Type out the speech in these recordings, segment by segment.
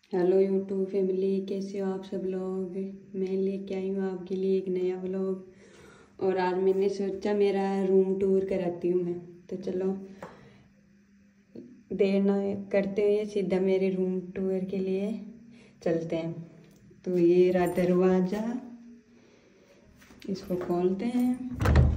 Hello YouTube family, कैसे हो आप सब लोग। मैं लेके आई हूँ आपके लिए एक नया व्लॉग। और आज मैंने सोचा मेरा रूम टूर कराती हूँ मैं। तो चलो देर ना करते हुए सीधा मेरे रूम टूर के लिए चलते हैं। तो ये रहा दरवाज़ा, इसको खोलते हैं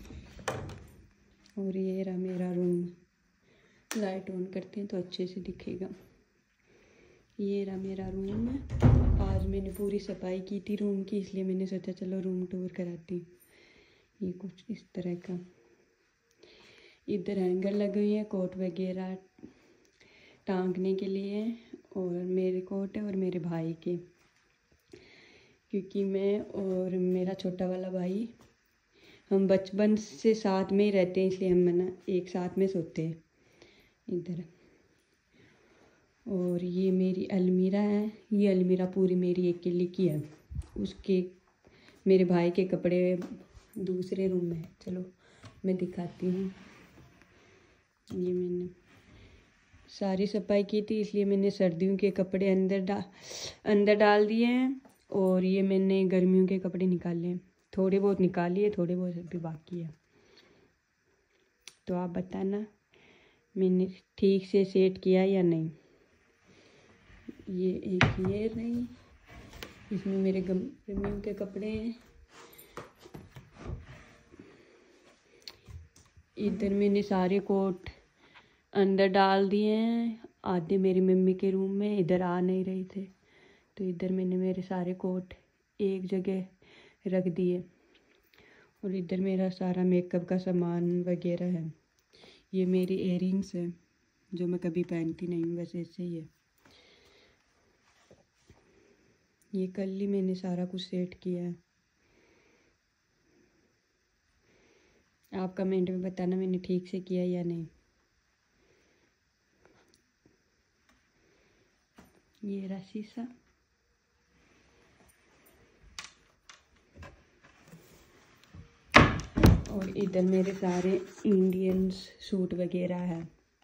और ये रहा मेरा रूम। लाइट ऑन करते हैं तो अच्छे से दिखेगा। ये रहा मेरा रूम है। आज मैंने पूरी सफाई की थी रूम की, इसलिए मैंने सोचा चलो रूम टूर कराती। ये कुछ इस तरह का, इधर हैंगर लगे हुए हैं कोट वगैरह टांगने के लिए। और मेरे कोट है और मेरे भाई के, क्योंकि मैं और मेरा छोटा वाला भाई हम बचपन से साथ में ही रहते हैं, इसलिए हम ना एक साथ में सोते हैं इधर। और ये मेरी अलमीरा है। ये अलमीरा पूरी मेरी अकेले की है। उसके मेरे भाई के कपड़े दूसरे रूम में है। चलो मैं दिखाती हूँ। ये मैंने सारी सफाई की थी, इसलिए मैंने सर्दियों के कपड़े अंदर डाल दिए हैं। और ये मैंने गर्मियों के कपड़े निकाले हैं। थोड़े बहुत निकालिए, थोड़े बहुत अभी बाकी है। तो आप बताना मैंने ठीक से सेट किया या नहीं। ये एक ये नहीं, इसमें मेरे गर्मियों के कपड़े हैं। इधर मैंने सारे कोट अंदर डाल दिए हैं। आधे मेरी मम्मी के रूम में, इधर आ नहीं रहे थे तो इधर मैंने मेरे सारे कोट एक जगह रख दिए। और इधर मेरा सारा मेकअप का सामान वगैरह है। ये मेरी इयररिंग्स है जो मैं कभी पहनती नहीं हूँ, वैसे ऐसे ही है। ये कल ही मैंने सारा कुछ सेट किया है। आप कमेंट में बताना मैंने ठीक से किया या नहीं। ये रहा शीशा। और इधर मेरे सारे इंडियन सूट वगैरह है।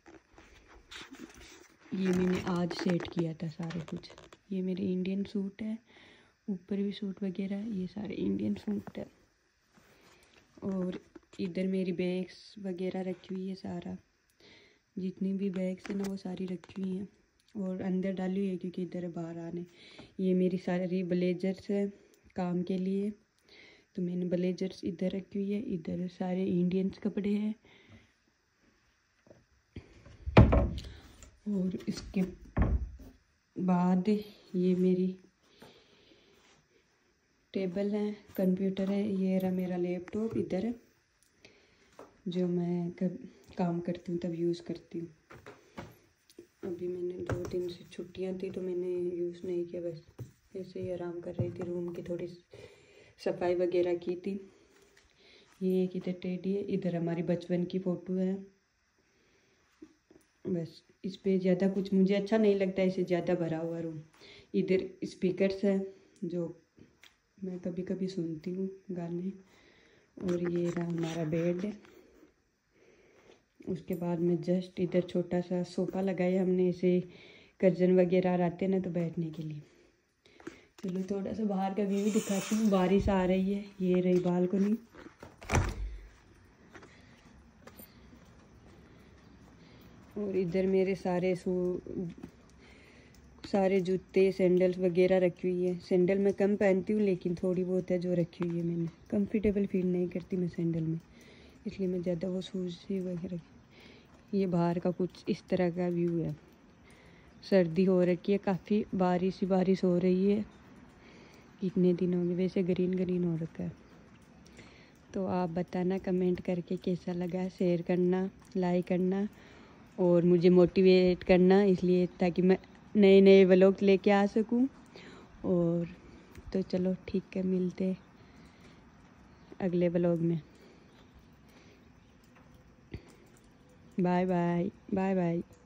ये मैंने आज सेट किया था सारे कुछ। ये मेरे इंडियन सूट है, ऊपर भी सूट वगैरह है। ये सारे इंडियन सूट है। और इधर मेरी बैग्स वगैरह रखी हुई है। सारा जितनी भी बैग्स है ना वो सारी रखी हुई हैं और अंदर डाली हुई है, क्योंकि इधर बाहर आने। ये मेरी सारी ब्लेजर्स है काम के लिए, तो मैंने ब्लेजर्स इधर रखी हुई है। इधर सारे इंडियंस कपड़े हैं। और इसके बाद ये मेरी टेबल है, कंप्यूटर है। ये रहा मेरा लैपटॉप इधर है, जो मैं कब काम करती हूँ तब यूज़ करती हूँ। अभी मैंने 2 दिन से छुट्टियाँ थी तो मैंने यूज़ नहीं किया, बस ऐसे ही आराम कर रही थी। रूम की थोड़ी सफाई वगैरह की थी। ये एक इधर टेडी है। इधर हमारी बचपन की फ़ोटो है। बस इस पे ज़्यादा कुछ मुझे अच्छा नहीं लगता, इसे ज़्यादा भरा हुआ रूम। इधर स्पीकर्स है जो मैं कभी कभी सुनती हूँ गाने। और ये रहा हमारा बेड। उसके बाद में जस्ट इधर छोटा सा सोफ़ा लगाया हमने, ऐसे कजन वगैरह आते हैं ना तो बैठने के लिए। चलो थोड़ा सा बाहर का व्यू दिखाती हूँ। बारिश आ रही है। ये रही बालकनी। और इधर मेरे सारे जूते सैंडल्स वगैरह रखी हुई है। सैंडल मैं कम पहनती हूँ, लेकिन थोड़ी बहुत है जो रखी हुई है मैंने। कंफर्टेबल फील नहीं करती मैं सैंडल में, इसलिए मैं ज़्यादा वो शूज़ ही वगैरह। ये बाहर का कुछ इस तरह का व्यू है। सर्दी हो रखी है, काफ़ी बारिश ही बारिश हो रही है। कितने दिन हो गए, वैसे ग्रीन ग्रीन हो रखा है। तो आप बताना कमेंट करके कैसा लगा। शेयर करना, लाइक करना और मुझे मोटिवेट करना, इसलिए ताकि मैं नए नए व्लॉग लेके आ सकूं। और तो चलो ठीक है, मिलते अगले व्लॉग में। Bye bye, bye bye.